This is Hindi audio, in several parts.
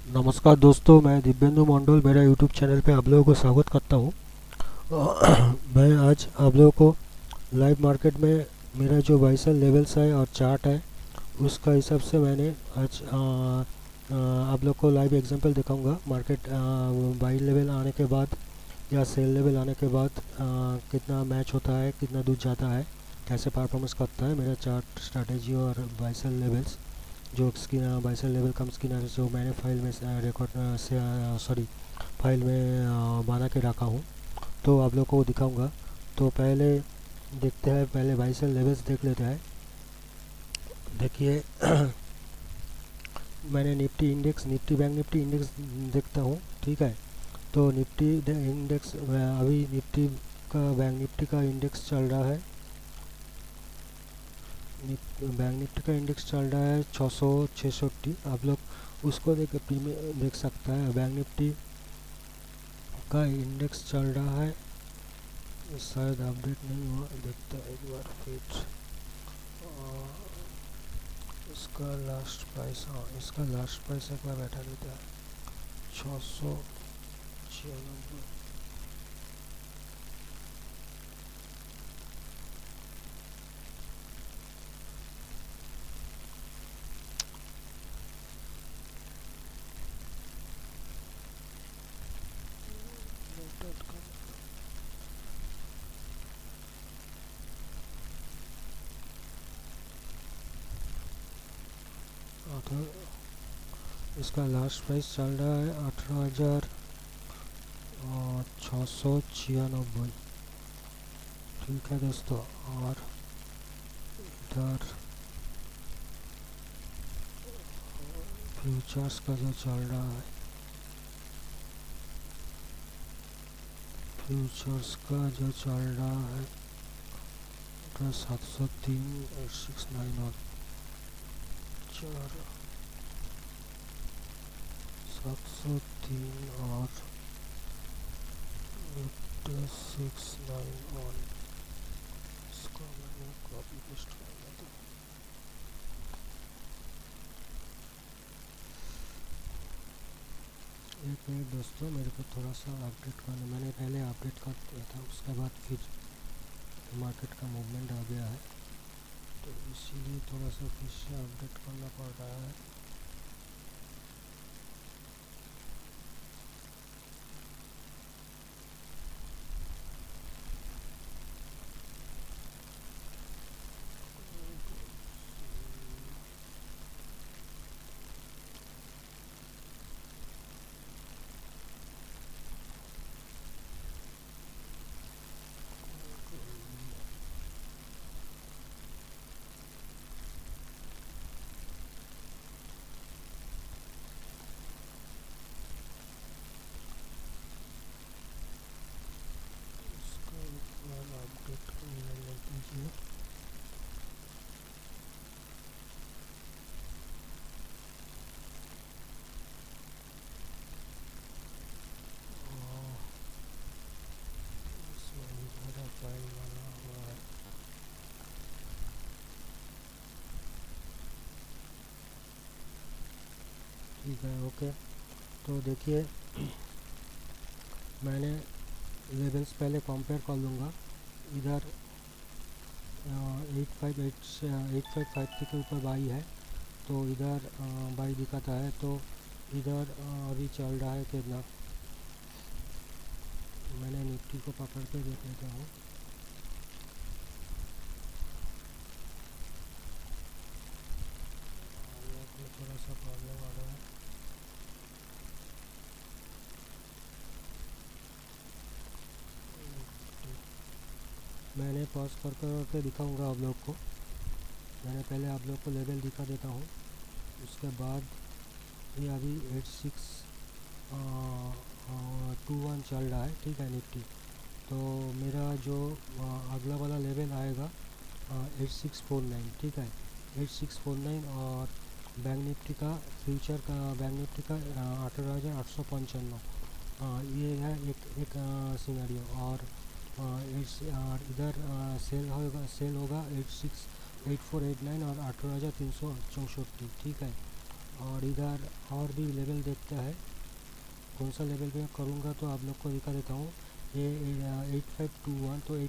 नमस्कार दोस्तों, मैं दिव्येंदु मंडल मेरा यूट्यूब चैनल पे आप लोगों को स्वागत करता हूँ। मैं आज आप लोगों को लाइव मार्केट में मेरा जो बाई सेल लेवल्स है और चार्ट है उसका हिसाब से मैंने आज आप लोग को लाइव एग्जांपल दिखाऊंगा। मार्केट बाई लेवल आने के बाद या सेल लेवल आने के बाद कितना मैच होता है, कितना दूर जाता है, कैसे परफॉर्मेंस करता है मेरा चार्ट स्ट्रैटेजी और बाई सेल लेवल्स जो screen buy sell level cum screener जो मैंने फाइल में रिकॉर्ड से सॉरी फाइल में बना के रखा हूँ, तो आप लोग को दिखाऊंगा। तो पहले देखते हैं, पहले बाई सेल लेवल्स देख लेते हैं। देखिए मैंने Nifty index, Nifty bank Nifty index देखता हूँ, ठीक है। तो निफ्टी इंडेक्स अभी निफ्टी का बैंक निफ्टी का इंडेक्स चल रहा है। बैंक निफ्टी का इंडेक्स चल रहा है 666। आप लोग उसको देख सकता है। बैंक निफ्टी का इंडेक्स चल रहा है, शायद अपडेट नहीं हुआ, देखता है एक बार फिर। इसका लास्ट प्राइस, हाँ इसका लास्ट प्राइस एक बार बैठा देता है 696। तो इसका लास्ट प्राइस चल रहा है 18,696, ठीक है दोस्तों। और इधर फ्यूचर्स का जो चल रहा है, फ्यूचर्स का जो चल रहा है 703,869 4 703 और 8691। इसको मैंने कॉपी पेस्ट कर दिया था। एक मिनट दोस्तों, मेरे को थोड़ा सा अपडेट करना, मैंने पहले अपडेट कर दिया था, उसके बाद फिर मार्केट का मूवमेंट आ गया है, तो इसीलिए थोड़ा सा फिर से अपडेट करना पड़ रहा है। इसका एक बार अपडेट करने दीजिए। इसमें भी मेरा फाइल बना हुआ है। ठीक है, ओके। तो देखिए मैंने लेवल्स पहले कंपेयर कर लूँगा। इधर 858 के ऊपर बाई है, तो इधर बाई दिखाता है, तो इधर अभी चल रहा है कितना। मैंने निफ्टी को पकड़ के देख लेता हूँ। थोड़ा सा प्रॉब्लम आ रहा है। मैंने पॉज करके दिखाऊंगा आप लोग को। मैंने पहले आप लोग को लेवल दिखा देता हूँ, उसके बाद ये अभी 8621 चल रहा है, ठीक है निफ्टी। तो मेरा जो अगला वाला लेवल आएगा 8649, ठीक है 8649। और बैंक निफ्टी का फ्यूचर का, बैंक निफ्टी का 18,855। ये है एक सिनेरियो। और इधर सेल होगा 868489 और 18,364, ठीक है। और इधर और भी लेवल देखते हैं कौन सा लेवल पे करूँगा, तो आप लोग को दिखा देता हूँ। ये 8521 तो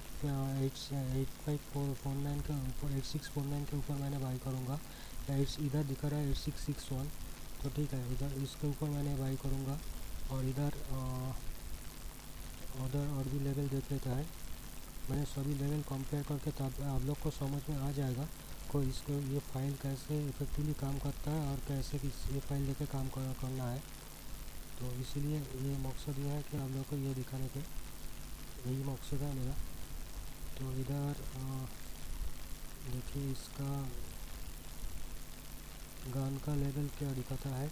8549 के ऊपर 8649 के ऊपर मैंने बाई करूँगा। या इधर दिखा रहा है 8661, तो ठीक है इधर इसके ऊपर मैंने बाई करूँगा। और इधर उधर और भी लेवल देख लेता है। मैंने सभी लेवल कंपेयर करके, तब आप लोग को समझ में आ जाएगा को इसको ये फाइल कैसे इफेक्टिवली काम करता है और कैसे ये फाइल लेके काम करना है। तो इसीलिए ये मकसद ये है कि आप लोग को ये दिखाने के, यही मकसद है मेरा। तो इधर देखिए इसका गान का लेवल क्या दिखाता है।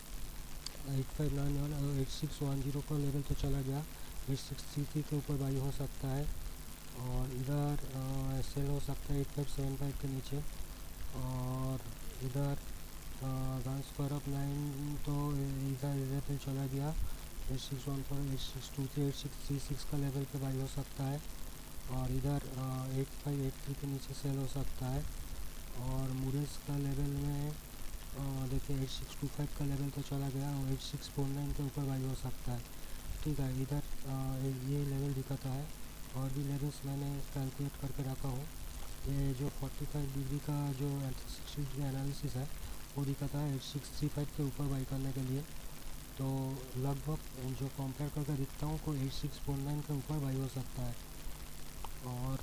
8591 और 8610 का लेवल तो चला गया, 8633 के ऊपर बाई हो सकता है। और इधर सेल हो सकता है 8575 के नीचे। और इधर गान्स पर अप 9 तो इधर लेवल चला गया 8614, 8623, 8636 का लेवल पे बाई हो सकता है। और इधर 8583 के नीचे सेल हो सकता है। और मूरेस का लेवल में देखिए 8625 का लेवल तो चला गया और 8649 के ऊपर बाई हो सकता है। ठीक है, इधर ये लेवल दिखाता है। और भी लेवल्स मैंने कैलकुलेट करके रखा हूँ। ये जो 45 डिग्री का जो 360 डिग्री एनालिसिस है वो दिखाता है 8635 के ऊपर बाई करने के लिए। तो लगभग जो कंपेयर करके दिखता हूँ को 8649 के ऊपर बाई हो सकता है। और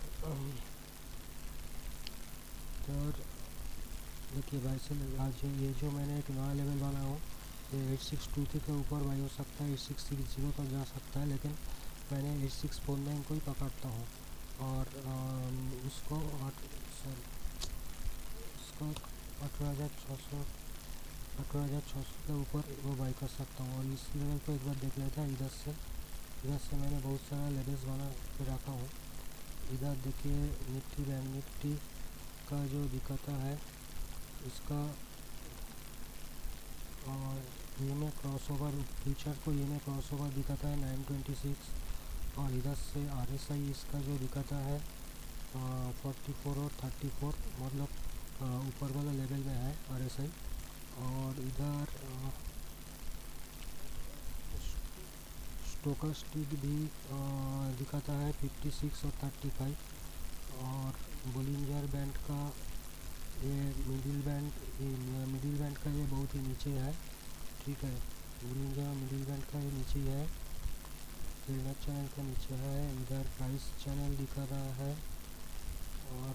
इधर देखिए भाई से आज ये जो मैंने एक नया लेवल बना हूँ ये 8623 के ऊपर बाई हो सकता है, 8660 तक जा सकता है, लेकिन मैंने 8649 को ही पकड़ता हूँ। और उसको 18,600 के ऊपर वो बाई कर सकता हूँ। और इस लेवल को एक बार देख लेते हैं। इधर से मैंने बहुत सारा लेवल्स बना के रखा हूँ। इधर देखिए निफ्टी बैंक निफ्टी का जो दिखाता है इसका, और ये में क्रॉसओवर फ्यूचर को ये में क्रॉसओवर दिखाता है 926। और इधर से RSI इसका जो दिखाता है 44 और 34, मतलब ऊपर वाला लेवल में है RSI। और इधर स्टोकास्टिक भी दिखाता है 56 और 35। और बोलिंजर बैंड का ये मिडिल बैंड का ये बहुत ही नीचे है। ठीक है, बोलिंजर मिडिल बैंड का ये नीचे है, फिल्डर चैनल का नीचे है। इधर प्राइस चैनल दिखा रहा है। और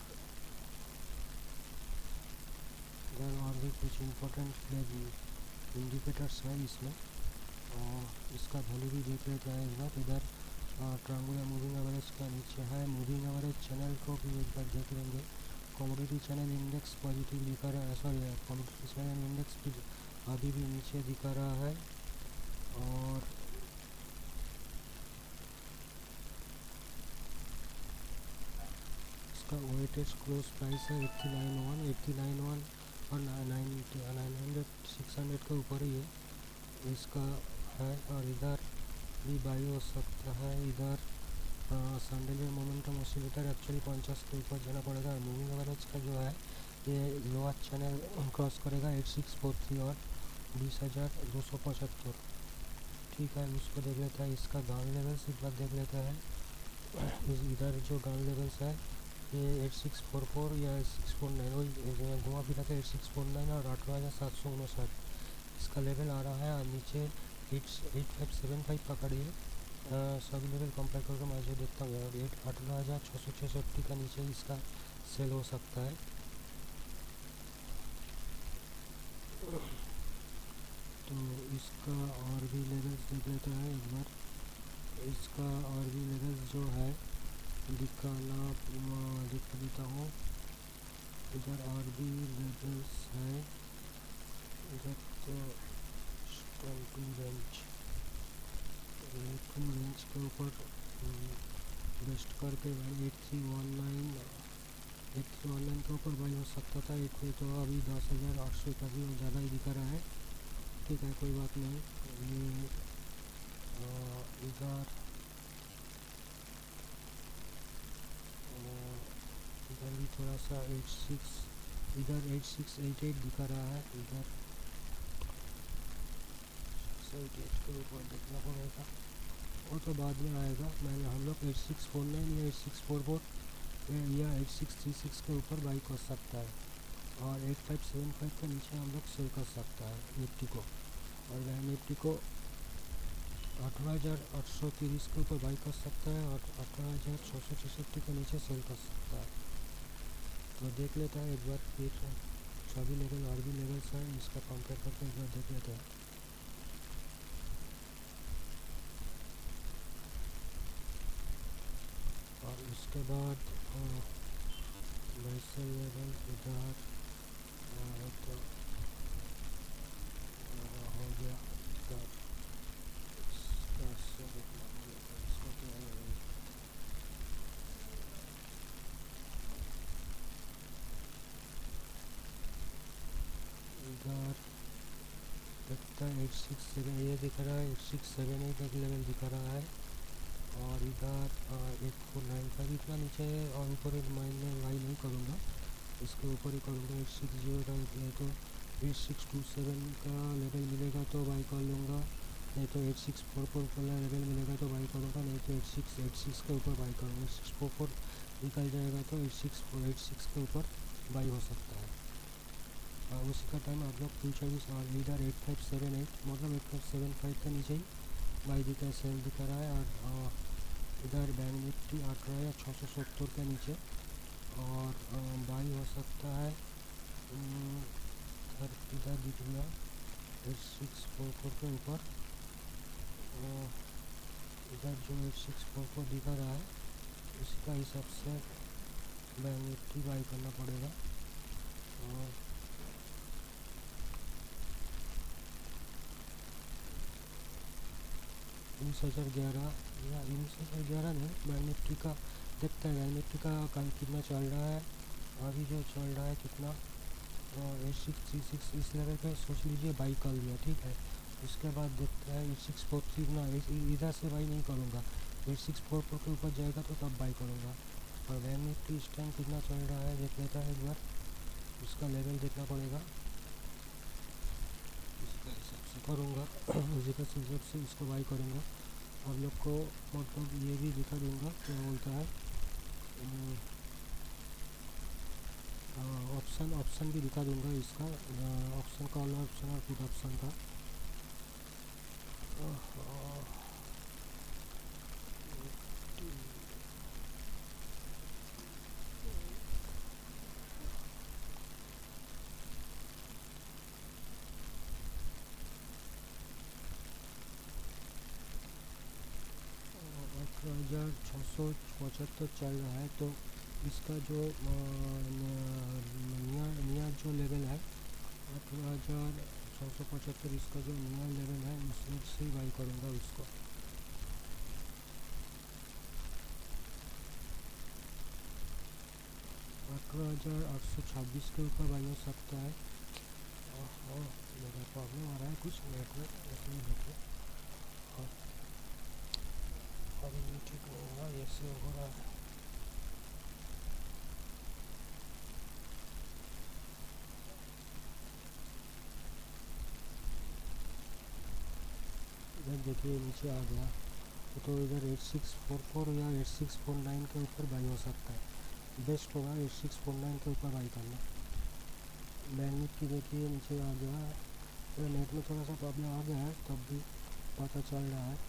इधर और भी कुछ इम्पोर्टेंट इंडिकेटर्स हैं इसमें, और इसका वैल्यू भी देख लेते हैं एक बार। इधर ट्रायंगुलर मूविंग एवरेज का नीचे है, मूविंग एवरेज चैनल को भी एक बार देख लेंगे। कमोडिटी चैनल इंडेक्स पॉजिटिव दिखा रहा है, सॉरी कमोडिटी चैनल इंडेक्स भी अभी भी नीचे दिखा रहा है। और इसका वेटेज क्लोज प्राइस है 89.1 और 600 के ऊपर ही है इसका है। और इधर भी बाई हो सकता है। इधर सैंडलियर मोमेंटम ऑसिलेटर एक्चुअली 50 के ऊपर जाना पड़ेगा। मूविंग एवरेज का जो है ये लोअर चैनल क्रॉस करेगा 8643 और 20,275। ठीक है, उसको देख लेता है। इसका गाउन लेवल्स एक बार देख लेता है। इधर जो गाउन लेवल्स है ये 8644 या 8649 वही घुमा फिरा के 8649 और 18,759 इसका लेवल आ रहा है। और नीचे 8575 पकड़िए। सभी लेवल कंपेयर करके मैं जो देखता हूँ 18,666 का नीचे इसका सेल हो सकता है। तो इसका और भी लेवल्स देख लेते हैं एक बार। इसका और भी लेवल्स जो है दिखा देता हूँ। इधर और भी लेवल्स है। इधर तो रेंज के ऊपर बेस्ट करके 8319 के ऊपर बाई हो सकता था। एक पे तो अभी 10,800 का भी ज़्यादा ही दिखा रहा है। ठीक है, कोई बात नहीं। ये इधर भी थोड़ा सा 86 इधर 8688 दिखा रहा है। इधर 888 के ऊपर देखना पड़ेगा, वो तो बाद में आएगा। मैंने हम लोग 8649 या 8644 या 8636 के ऊपर बाई कर सकता है, और 8575 के नीचे हम लोग सेल कर सकता है निफ्टी को। और वह निफ्टी को 18,830 के ऊपर बाई कर सकता है और 18,666 के नीचे सेल कर सकता है। तो देख लेता है एक बार, फिर सभी लेवल और भी लेवल्स हैं, इसका कंपेयर करके एक बार देख लेते हैं। और उसके बाद वैसे लेवल इधर तो हो गया, इसका से देखना पड़ेगा इसका क्या लेवल। इधर लगता है 867 ये दिख रहा है, 8678 एक लेवल दिख रहा है, और इधर 8495 इतना नीचे है, और ऊपर एक मैं वाई नहीं करूँगा, इसके ऊपर ही करूँगा 860 का। नहीं तो 8627 का लेवल मिलेगा तो बाई कर लूँगा, नहीं तो 8644 का लेवल मिलेगा तो बाई करूँगा, नहीं तो 8686 के ऊपर बाई करूँगा। 8644 निकल जाएगा तो 8686 के ऊपर बाई हो सकता है। और उसी का टाइम आप लोग फ्यूचर भी, और इधर 8578 मतलब 8575 के नीचे ही बाई दिखा है, सेल दिखा रहा है। और इधर बैंक निफ्टी 18,670 के नीचे और बाई हो सकता है। इधर दिख गया 8644 के ऊपर, इधर जो 8644 दिखा रहा है उसी का हिसाब से बैंक निफ्टी बाई करना पड़ेगा। और 19,011 या 19,011 नहीं, बैंक निफ्टी का देखते हैं, बैंक निफ्टी का कल कितना चल रहा है, अभी जो चल रहा है कितना 8636 इस लेवल पे सोच लीजिए बाई कर लिया, ठीक है। उसके बाद देखते हैं 8643 ना, इधर से बाई नहीं करूँगा, 8644 के ऊपर जाएगा तो तब बाई करूँगा। और बैंक निफ्टी इस टाइम कितना चल रहा है देख लेता है एक बार, उसका लेवल देखना पड़ेगा, इसका हिसाब से करूँगा, उसी का हिसाब से इसको बाई करूँगा। आप लोग को मतलब ये भी दिखा दूँगा क्या बोलता है, ऑप्शन भी दिखा दूँगा इसका, ऑप्शन का ऑल ऑप्शन और पुट ऑप्शन का। हज़ार 675 चल रहा है, तो इसका जो नियर जो लेवल है 18,675, इसका जो नियर लेवल है उसमें से ही बाई करूँगा उसको। अठारह 18,826 के ऊपर बाई हो सकता है। मेरा प्रॉब्लम आ रहा है कुछ नेट में, इसमें देखिए, अभी ये ठीक नहीं होगा, ये से हो रहा है। इधर देखिए नीचे आ गया, तो इधर 8644 या 8649 के ऊपर बाई हो सकता है, बेस्ट होगा 8649 के ऊपर बाई करना। बैंक निफ्टी देखिए नीचे आ गया, तो नेट में थोड़ा सा प्रॉब्लम आ गया है, तब भी पता चल रहा है।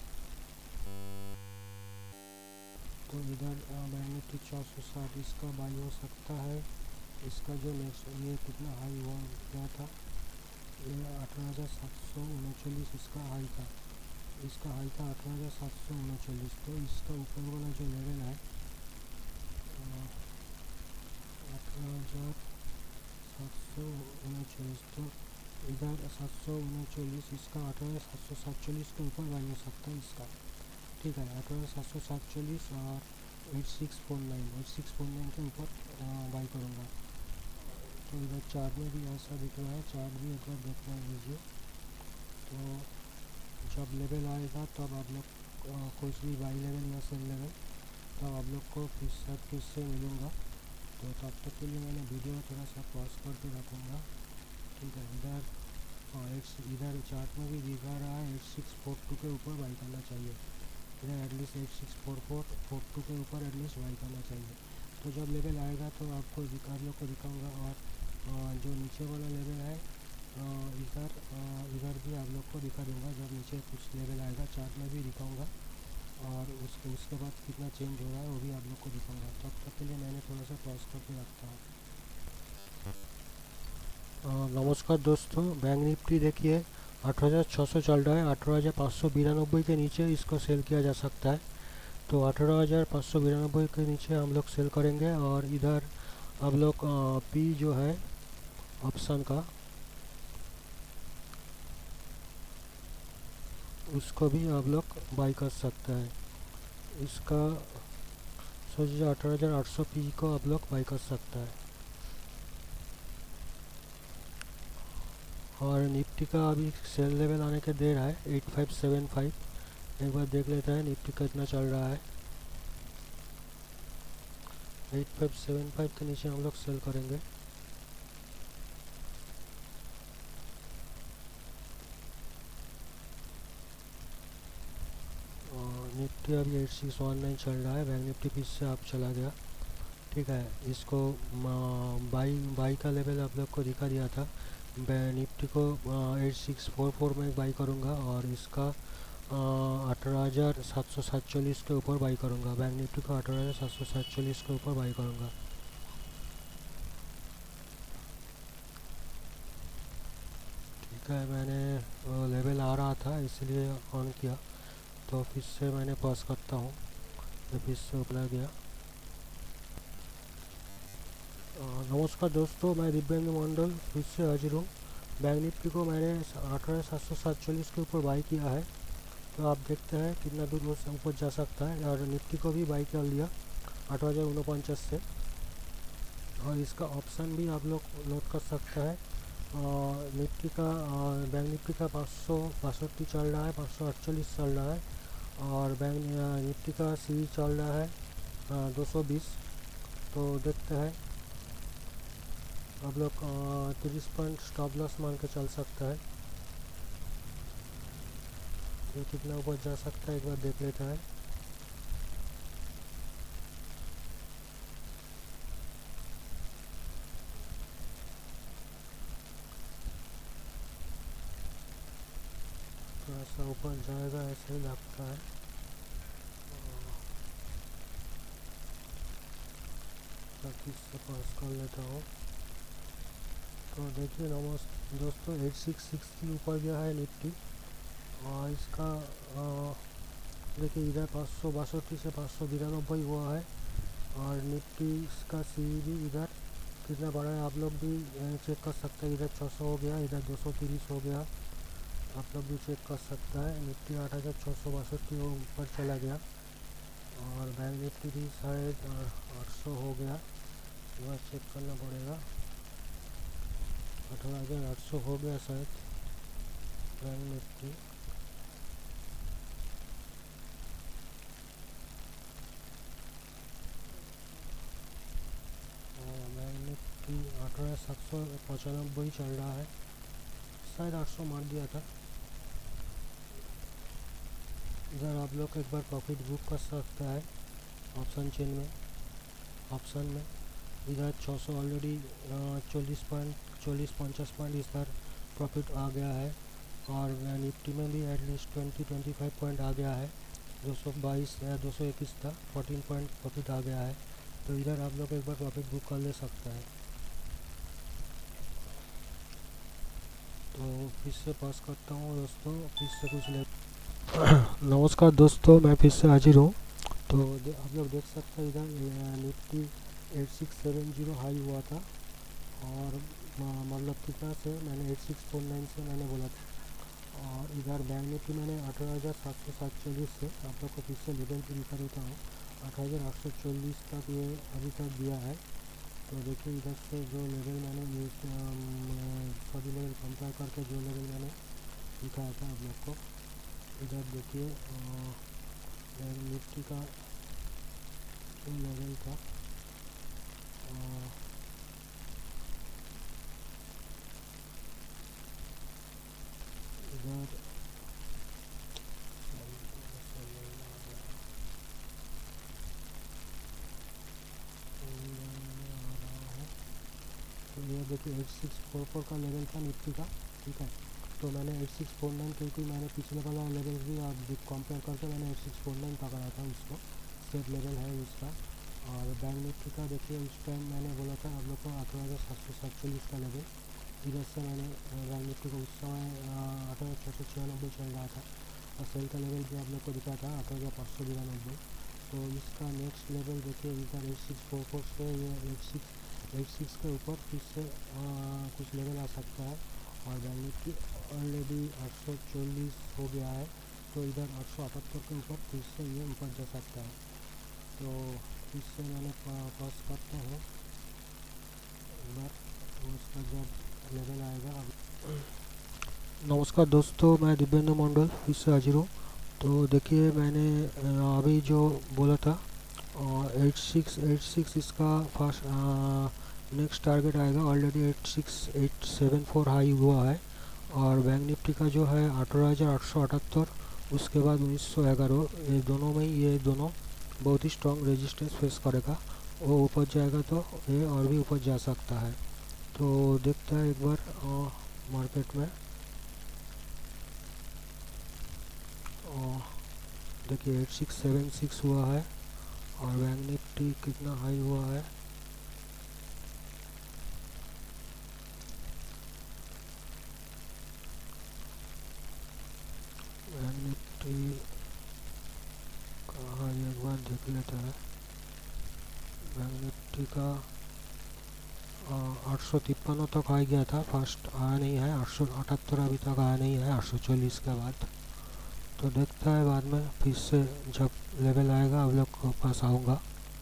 तो इधर बैंक निफ्टी 460 इसका बाई हो सकता है। इसका जो ये कितना हाई हुआ गया था, ये 18,739 इसका हाई था, इसका हाई था 18,739। तो इसका ऊपर वाला जो लेवल है 18,739, तो इधर 739, इसका 18,747 के ऊपर बाई हो सकता है इसका, ठीक है। 18,747 और 8649 के ऊपर बाई करूँगा। तो इधर चार्ट में भी ऐसा दिख रहा है, चार्ट भी एक बार देखना लीजिए। तो जब लेवल आएगा तब आप लोग कुछ भी बाई लेवल या सेल लेवल, तब आप लोग को फिर से मिलूँगा। तो तब तक के लिए मैंने वीडियो थोड़ा सा पॉज करके रखूँगा, ठीक है। इधर इधर चार्ट में भी दिखा रहा है 8642 के ऊपर बाई करना चाहिए। इधर एटलीस्ट 864442 के ऊपर एटलीस्ट बाई करना चाहिए। तो जब लेवल आएगा तो आपको आप लोग को दिखाऊँगा। और जो नीचे वाला लेवल है इधर भी आप लोग को दिखा दूँगा। जब नीचे कुछ लेवल आएगा चार्ट में भी दिखाऊँगा, और उसके बाद कितना चेंज हो रहा है वो भी आप लोग को दिखाऊँगा। तब तक के लिए मैंने थोड़ा सा पॉज करके रखता हूँ। नमस्कार दोस्तों, बैंक निफ्टी देखिए 18,600 चल रहा है। 18,592 के नीचे इसको सेल किया जा सकता है। तो 18,592 के नीचे हम लोग सेल करेंगे। और इधर आप लोग पी जो है ऑप्शन का, उसको भी आप लोग बाई कर सकते हैं। इसका सोचिए 18,800 पी को आप लोग बाई कर सकता है। और निफ्टी का अभी सेल लेवल आने के देर है 8575। एक बार देख लेते हैं निफ्टी कितना चल रहा है। 8575 के नीचे हम लोग सेल करेंगे। और निफ्टी अभी 8619 चल रहा है। बैंक निफ्टी फिर से आप चला गया। ठीक है, इसको बाई का लेवल आप लोग को दिखा दिया था। निफ्टी को 8644 में बाई करूँगा और इसका 18,747 के ऊपर बाई करूँगा। बैंक निफ्टी को 18,747 के ऊपर बाई करूँगा। ठीक है, मैंने लेवल आ रहा था इसलिए ऑन किया, तो फिर से मैंने पॉज करता हूँ। तो फिर से ऊपर गया। नमस्कार दोस्तों, मैं दिव्येंद्र मंडल फिर से हाजिर हूँ। बैंक निफ्टी को मैंने 18,747 के ऊपर बाई किया है। तो आप देखते हैं कितना दूर वो ऊपर जा सकता है। और निफ्टी को भी बाई कर लिया 8,049 से। और इसका ऑप्शन भी आप लोग लोड कर सकते हैं। निफ्टी का बैंक निफ्टी का 562 चल रहा है, 548 चल रहा है। और बैंक निफ्टी का सी चल रहा है 220। तो देखते हैं आप लोग 30 पॉइंट स्टॉप लॉस मान के चल सकता है। ये कितना ऊपर जा सकता है एक बार देख लेता है। थोड़ा सा ऊपर जाएगा ऐसे ही लगता है। ताकि इससे पास कर लेता हूँ। तो देखिए दोस्तों 8660 ऊपर गया है निफ्टी। और इसका देखिए इधर 562 से 592 हुआ है। और निफ्टी इसका सी भी इधर कितना बड़ा है आप लोग भी चेक कर सकते हैं। इधर 600 हो गया, इधर 230 हो गया, आप लोग भी चेक कर सकता है। निफ्टी 8,662 ऊपर चला गया। और बैंक निफ्टी भी शायद 800 हो गया, वह चेक करना पड़ेगा। 18,800 हो गया शायद बैंक निफ्टी। बैंक निफ्टी 18,795 चल रहा है, शायद 800 मार दिया था। इधर आप लोग एक बार प्रॉफिट बुक कर सकता है ऑप्शन चेन में। ऑप्शन में इधर 600 ऑलरेडी 40-50 पॉइंट इस बार प्रॉफिट आ गया है। और निफ्टी में भी एटलीस्ट 20-25 पॉइंट आ गया है। 222 या 221 था, 14 पॉइंट प्रॉफिट आ गया है। तो इधर आप लोग एक बार प्रॉफिट बुक कर ले सकता है। तो फिर से पास करता हूँ दोस्तों, फिर से कुछ ले। नमस्कार दोस्तों, मैं फिर से हाजिर हूँ। तो आप लोग देख सकते हैं इधर निफ्टी 8670 हाई हुआ था। और मतलब कितना से मैंने 8649 से मैंने बोला था। और इधर बैंक निफ्टी मैंने 18,747 से आप लोग को फिर से लेवल भी दिखा देता हूँ। 18,840 तक ये अभी तक दिया है। तो देखिए इधर से जो लेवल मैंने सभी लेवल कंपेयर करके जो लेवल मैंने दिखाया था आप लोग को, इधर देखिए निफ्टी का जो लेवल था इधर तो ये देखिए 8644 का लेवल था निफ्टी का, ठीक है। तो मैंने 8649 क्योंकि मैंने पिछले वाला लेवल भी और कंपेयर करके मैंने 8649 पकड़ा था उसको, सेट लेवल है उसका। और बैंक निफ्टी का देखिए उस टाइम मैंने बोला था आप लोग को 18,747 का लेवल, इधर से मैंने बैंक निफ्टी को उस समय 18,696 चल रहा था, और सेल का लेवल भी आप लोग को दिखा था 18,592। तो इसका नेक्स्ट लेवल देखिए इधर 8644 से ये 86 के ऊपर फिर से कुछ लेवल आ सकता है। और बैंक निफ्टी ऑलरेडी 840 हो गया है, तो इधर 878 के ऊपर फिर से ये ऊपर जा सकता है। तो फिर से मैंने पास करता हूँ एक बार, उसका जब लेवल आएगा। नमस्कार दोस्तों, मैं दिव्येंदु मंडल फिर से हाजिर हूँ। तो देखिए मैंने अभी जो बोला था 86 इसका फर्स्ट नेक्स्ट टारगेट आएगा, ऑलरेडी 86874 हाई हुआ है। और बैंक निफ्टी का जो है 18,878, उसके बाद 1911, ये दोनों में ये दोनों बहुत ही स्ट्रॉन्ग रेजिस्टेंस फेस करेगा। वो ऊपर जाएगा तो ये और भी ऊपर जा सकता है। तो देखता है एक बार मार्केट में। देखिए 8676 हुआ है, और बैंक निफ्टी कितना हाई हुआ है, बैंक निफ्टी का हाई एक बार देख लेता है। बैंक निफ्टी का 853 तक आ गया था, फर्स्ट आया नहीं है, 878 अभी तक आया नहीं है 840 के बाद। तो देखता है बाद में फिर से जब लेवल आएगा आप लोग के पास आऊँगा।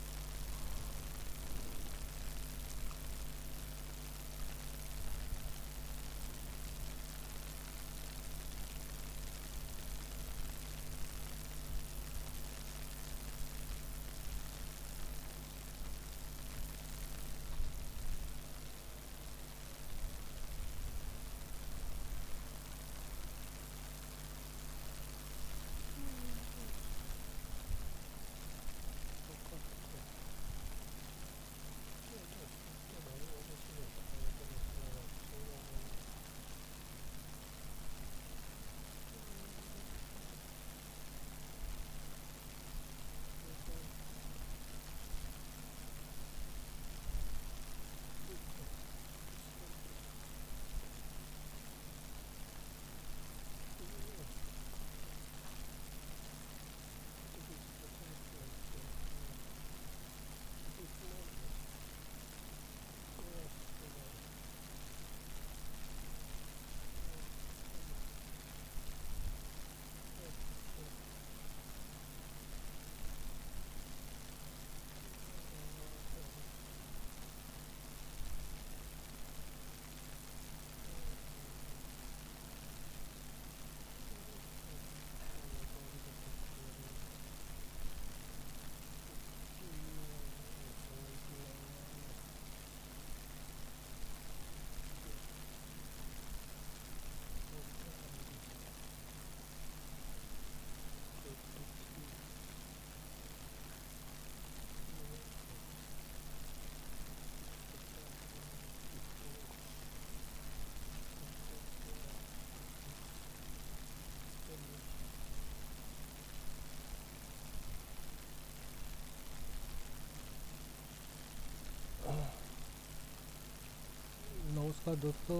नमस्कार दोस्तों,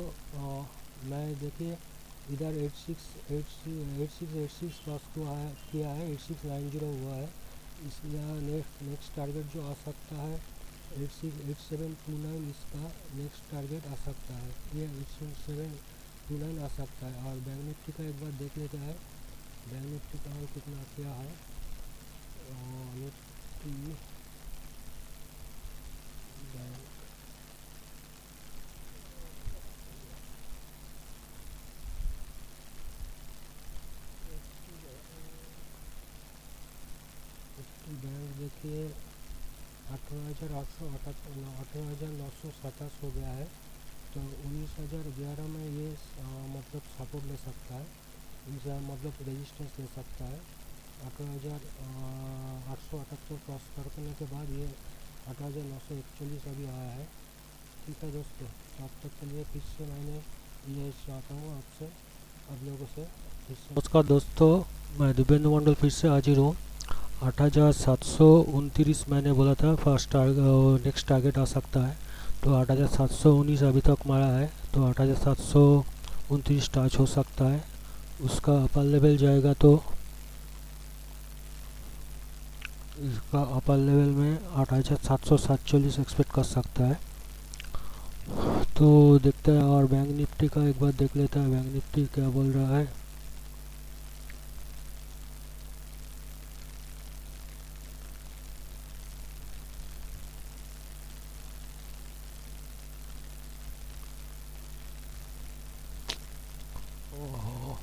मैं देखिए इधर 8686 पास किया है, 8690 हुआ है। इस यहाँ नेक्स्ट टारगेट जो आ सकता है 8729, इसका नेक्स्ट टारगेट आ सकता है, ये 8729 आ सकता है। और बैंक निफ्टी का एक बार देख लेता है, बैंक निफ्टी का हाल कितना क्या है। निफ्टी बैंक बैंक देखिए 18,927 हो गया है। तो 19,011 में ये मतलब सपोर्ट ले सकता है। इसे मतलब रेजिस्टेंस ले सकता है। 18,878 क्रॉस करने के बाद ये 18,941 अभी आया है। ठीक है दोस्तों, तो अब तक के लिए फिर से मैंने ये चाहता हूँ आपसे आप लोगों से फिर से। नमस्कार दोस्तों, मैं दिव्येंदु मंडल फिर से हाजिर हूँ। 8,729 मैंने बोला था फर्स्ट नेक्स्ट टारगेट आ सकता है, तो 8,719 अभी तक मारा है, तो 8,729 टच हो सकता है। उसका अपर लेवल जाएगा तो इसका अपर लेवल में 8,747 एक्सपेक्ट कर सकता है। तो देखते हैं, और बैंक निफ्टी का एक बार देख लेता है, बैंक निफ्टी क्या बोल रहा है। ओहो,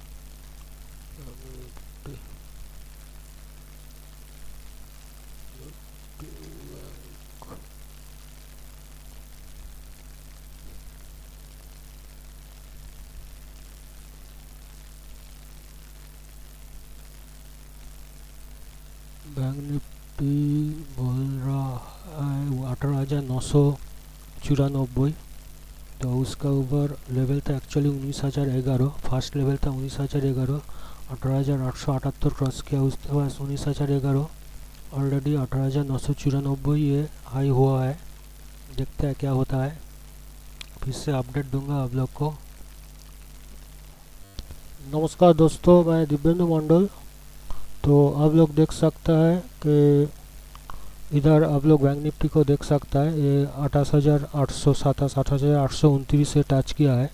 बैंक निफ्टी बोल रहा है 18,994, तो उसका ऊपर लेवल था एक्चुअली 19,011, फर्स्ट लेवल था 19,011, 18,878 क्रॉस किया, उसके बाद 19,011, ऑलरेडी 18,994 ये हाई हुआ है। देखते हैं क्या होता है, फिर से अपडेट दूंगा आप लोग को। नमस्कार दोस्तों, मैं दिव्येंदु मंडल। तो आप लोग देख सकता है कि इधर आप लोग बैंक निफ्टी को देख सकता है, ये 28,827 28,829 से टच किया है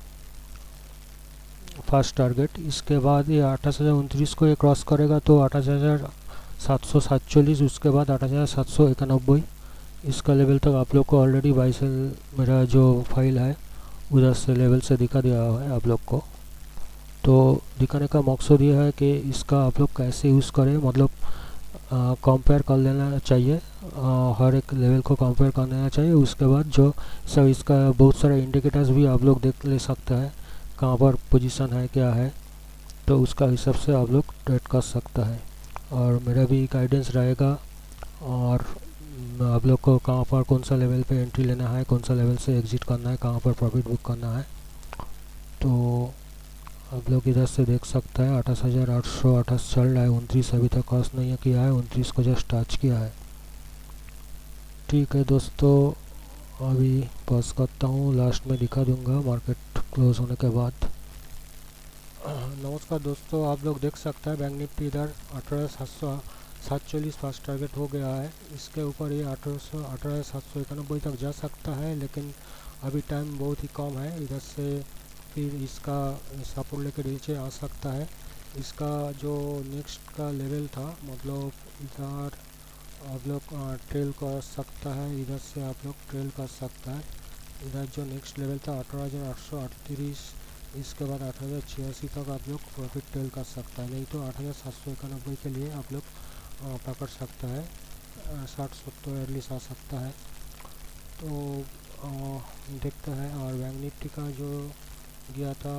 फर्स्ट टारगेट। इसके बाद ये 28,029 को ये क्रॉस करेगा तो 28,747, उसके बाद 8,791, इसका लेवल तक आप लोग को ऑलरेडी बाइसेल मेरा जो फाइल है उधर से लेवल से दिखा दिया है आप लोग को। तो दिखाने का मकसद ये है कि इसका आप लोग कैसे यूज़ करें, मतलब कंपेयर कर लेना चाहिए, हर एक लेवल को कंपेयर कर लेना चाहिए। उसके बाद जो सब इसका बहुत सारे इंडिकेटर्स भी आप लोग देख ले सकते हैं, कहाँ पर पोजीशन है क्या है, तो उसका हिसाब से आप लोग ट्रेड कर सकता है। और मेरा भी गाइडेंस रहेगा, और आप लोग को कहाँ पर कौन सा लेवल पे एंट्री लेना है, कौन सा लेवल से एग्जिट करना है, कहाँ पर प्रॉफिट बुक करना है। तो आप लोग इधर से देख सकते हैं 28,828 चल रहा है, 29 अभी तक क्रॉस नहीं किया है, 29 को जस्ट टच किया है। ठीक है दोस्तों, अभी पॉज करता हूँ, लास्ट में दिखा दूंगा मार्केट क्लोज होने के बाद। नमस्कार दोस्तों, आप लोग देख सकते हैं बैंक निफ्टी इधर 18,747 फर्स्ट टारगेट हो गया है। इसके ऊपर ये 18,791 तक जा सकता है, लेकिन अभी टाइम बहुत ही कम है। इधर से फिर इसका सपोर्ट लेकर नीचे आ सकता है। इसका जो नेक्स्ट का लेवल था, मतलब इधर आप लोग ट्रेल कर सकता है, इधर से आप लोग ट्रेल कर सकता है। इधर जो नेक्स्ट लेवल था 18,838, इसके बाद 8,086 तक आप लोग प्रॉफिट ट्रेल कर सकता है, नहीं तो 8,791 के लिए आप लोग पकड़ सकता है, 60-70 एटलीस्ट आ सकता है। तो देखते हैं। और बैंक निफ्टी का जो गया था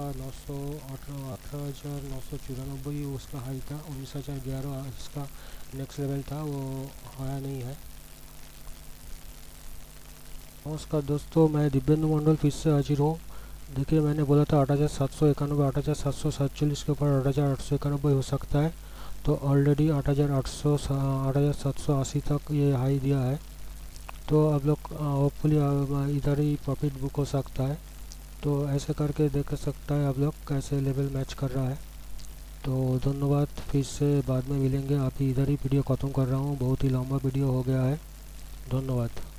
18,994, उसका हाई था 19,011, इसका नेक्स्ट लेवल था वो आया नहीं है। नमस्कार दोस्तों, मैं दिव्येंदु मंडल फिर से हाजिर हूँ। देखिए, मैंने बोला था 8,791, 8,747 के ऊपर 8,891 हो सकता है, तो ऑलरेडी 8,780 तक ये हाई दिया है। तो आप लोग होपफुली इधर ही प्रॉफिट बुक हो सकता है। तो ऐसे करके देख सकता है आप लोग कैसे लेवल मैच कर रहा है। तो धन्यवाद, फिर से बाद में मिलेंगे। अभी इधर ही वीडियो ख़त्म कर रहा हूँ, बहुत ही लंबा वीडियो हो गया है। धन्यवाद।